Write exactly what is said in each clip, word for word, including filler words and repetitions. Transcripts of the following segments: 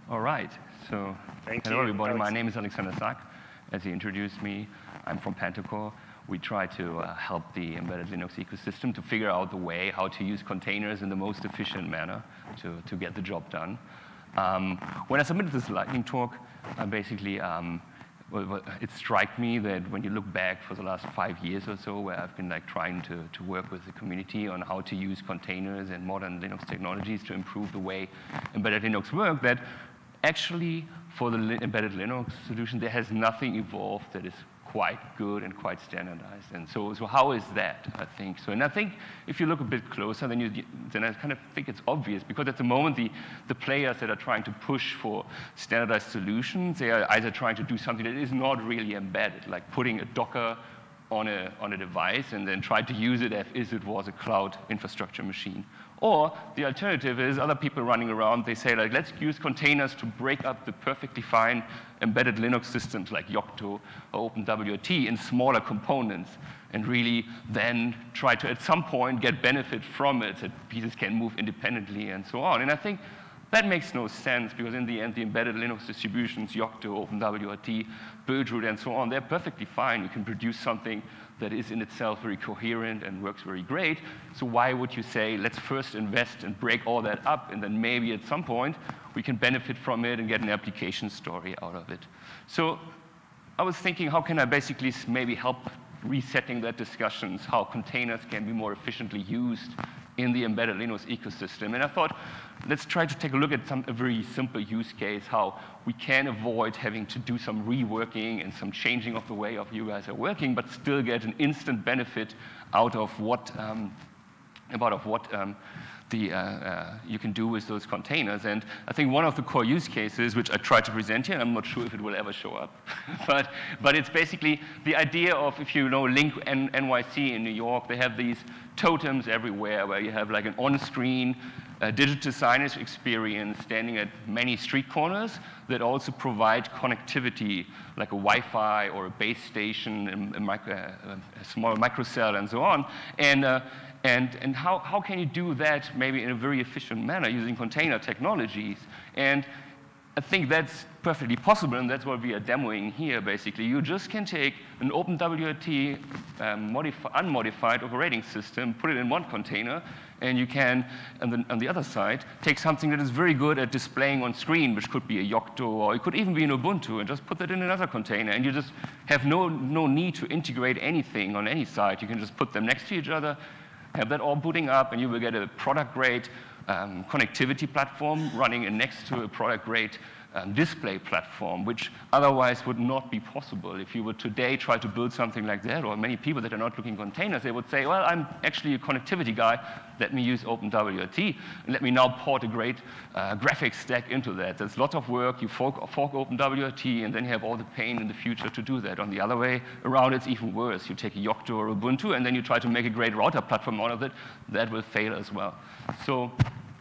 All right. So, Thank hello you, everybody. Alex. My name is Alexander Sack. As he introduced me, I'm from Pantacor. We try to uh, help the embedded Linux ecosystem to figure out the way how to use containers in the most efficient manner to, to get the job done. Um, when I submitted this lightning talk, I basically, um, well, it struck me that when you look back for the last five years or so, where I've been like trying to, to work with the community on how to use containers and modern Linux technologies to improve the way embedded Linux work, that actually for the li embedded Linux solution, there has nothing evolved that is quite good and quite standardized. And so, so how is that, I think? So, and I think if you look a bit closer, then, you, then I kind of think it's obvious, because at the moment, the, the players that are trying to push for standardized solutions, they are either trying to do something that is not really embedded, like putting a Docker on a, on a device and then try to use it as if it was a cloud infrastructure machine. Or the alternative is other people running around, they say, like, let's use containers to break up the perfectly fine embedded Linux systems like Yocto or OpenWrt in smaller components, and really then try to, at some point, get benefit from it, that pieces can move independently and so on. And I think that makes no sense, because in the end, the embedded Linux distributions, Yocto, OpenWrt, BuildRoot, and so on, they're perfectly fine. You can produce something that is in itself very coherent and works very great. So why would you say, let's first invest and break all that up, and then maybe at some point we can benefit from it and get an application story out of it? So I was thinking, how can I basically maybe help resetting that discussions, how containers can be more efficiently used in the embedded Linux ecosystem. And I thought, let's try to take a look at some, a very simple use case, how we can avoid having to do some reworking and some changing of the way of you guys are working, but still get an instant benefit out of what, um, about of what um, the, uh, uh, you can do with those containers. And I think one of the core use cases, which I try to present here, and I'm not sure if it will ever show up, but, but it's basically the idea of, if you know Link N Y C in New York, they have these totems everywhere where you have like an on-screen uh, digital signage experience standing at many street corners that also provide connectivity, like a Wi-Fi or a base station, a, micro, a small microcell, and so on. And, uh, And, and how, how can you do that maybe in a very efficient manner using container technologies? And I think that's perfectly possible, and that's what we are demoing here, basically. You just can take an OpenWrt um, unmodified operating system, put it in one container, and you can, on the, on the other side, take something that is very good at displaying on screen, which could be a Yocto, or it could even be an Ubuntu, and just put that in another container. And you just have no, no need to integrate anything on any side. You can just put them next to each other, have that all booting up, and you will get a product-grade um, connectivity platform running in next to a product-grade um, display platform, which otherwise would not be possible. If you would today try to build something like that, or many people that are not looking containers, they would say, well, I'm actually a connectivity guy. Let me use OpenWrt, and let me now port a great uh, graphics stack into that. There's lots of work. You fork, fork OpenWrt, and then you have all the pain in the future to do that. On the other way around, it's even worse. You take a Yocto or Ubuntu, and then you try to make a great router platform out of it. That will fail as well. So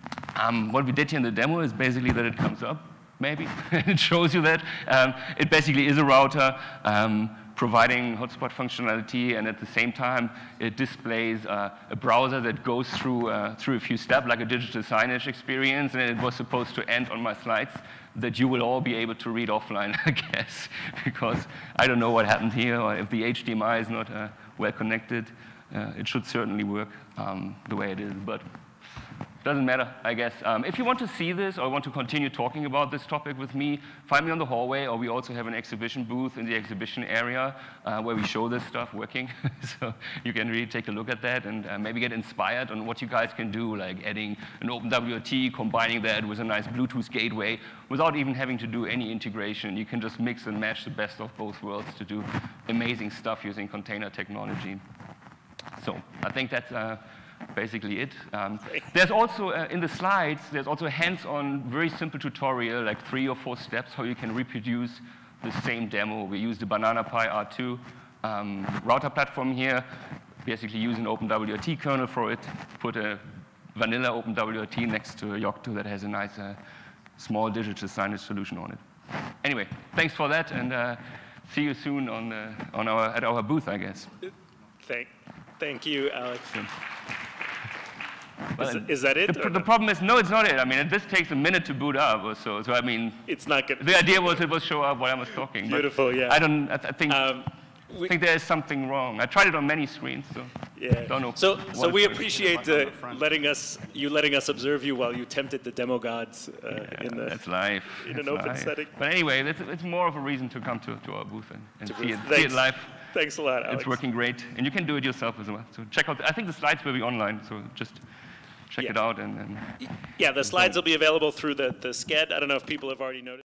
um, what we did here in the demo is basically that it comes up, maybe. It shows you that. Um, it basically is a router um, providing hotspot functionality, and at the same time, it displays uh, a browser that goes through, uh, through a few steps, like a digital signage experience, and it was supposed to end on my slides that you will all be able to read offline, I guess, because I don't know what happened here, or if the H D M I is not uh, well connected. Uh, it should certainly work um, the way it is, but doesn't matter, I guess. Um, if you want to see this or want to continue talking about this topic with me, find me on the hallway, or we also have an exhibition booth in the exhibition area uh, where we show this stuff working. So you can really take a look at that and uh, maybe get inspired on what you guys can do, like adding an OpenWrt, combining that with a nice Bluetooth gateway without even having to do any integration. You can just mix and match the best of both worlds to do amazing stuff using container technology. So I think that's uh, basically it. Um, there's also, uh, in the slides, there's also a hands-on, very simple tutorial, like three or four steps, how you can reproduce the same demo. We use the Banana Pi R two um, router platform here, basically use an OpenWrt kernel for it, put a vanilla OpenWrt next to a Yocto that has a nice uh, small digital signage solution on it. Anyway, thanks for that, and uh, see you soon on, uh, on our, at our booth, I guess. Thank, thank you, Alex. Yeah. Well, is, is that it? The, the problem is, no, it's not it. I mean, this takes a minute to boot up or so. So I mean, it's not good. The idea was it will show up while I was talking. Beautiful, yeah. I don't. I, th I think. Um, I think there is something wrong. I tried it on many screens, so yeah. don't know. So, so we appreciate uh, letting us, you letting us observe you while you tempted the demo gods uh, yeah, in the that's live. in that's an open live. setting. But anyway, it's, it's more of a reason to come to, to our booth and, and see, it, see it Thanks. live. Thanks a lot, Alex. It's working great, and you can do it yourself as well. So check out. I think the slides will be online, so just check yeah. it out and. and yeah, the slides will be available through the the S C E D. I don't know if people have already noticed.